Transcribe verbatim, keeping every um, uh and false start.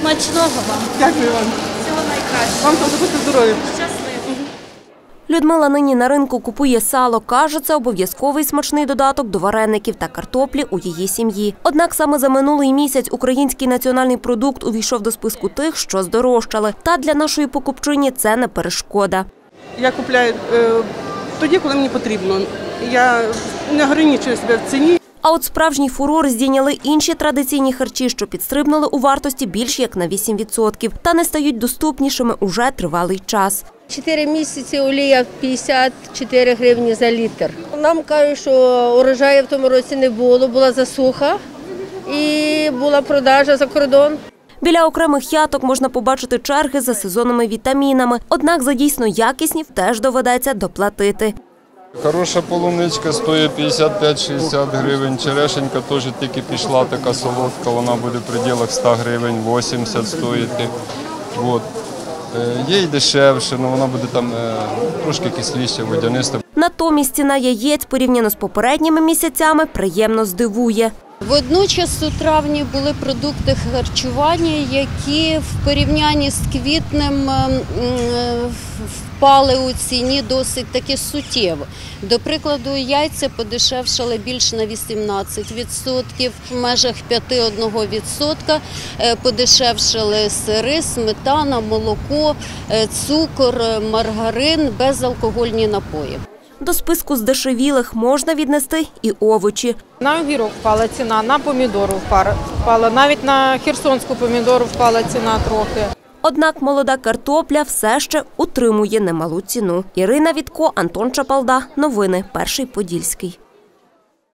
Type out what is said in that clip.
Смачного вам. Дякую вам. Всього найкращого. Вам теж будьте здорові. Щасливо. Людмила нині на ринку купує сало. Каже, це обов'язковий смачний додаток до вареників та картоплі у її сім'ї. Однак саме за минулий місяць український національний продукт увійшов до списку тих, що здорожчали. Та для нашої покупчині це не перешкода. Я купляю е, тоді, коли мені потрібно. Я не ограничую себе в ціні. А от справжній фурор здійняли інші традиційні харчі, що підстрибнули у вартості більш як на вісім відсотків. Та не стають доступнішими уже тривалий час. Чотири місяці олія п'ятдесят чотири гривні за літр. Нам кажуть, що урожаю в тому році не було, була засуха і була продажа за кордон. Біля окремих яток можна побачити черги за сезонними вітамінами. Однак за дійсно якісні теж доведеться доплатити. Хороша полуничка стоїть п'ятдесят п'ять - шістдесят гривень, черешенька теж тільки пішла, така солодка, вона буде в пределах ста гривень, вісімдесят стоїти. От. Є й дешевше, але вона буде там трошки кисліша, водяниста. Натомість ціна яєць порівняно з попередніми місяцями приємно здивує. Водночас у травні були продукти харчування, які в порівнянні з квітнем впали у ціні досить таки суттєво. До прикладу, яйця подешевшали більше на вісімнадцять відсотків, в межах п'ять - один відсоток подешевшали сири, сметана, молоко, цукор, маргарин, безалкогольні напої. До списку здешевілих можна віднести і овочі. На огірок впала ціна, на помідору впала, навіть на херсонську помідору впала ціна трохи. Однак молода картопля все ще утримує немалу ціну. Ірина Вітко, Антон Чапалда. Новини Перший Подільський.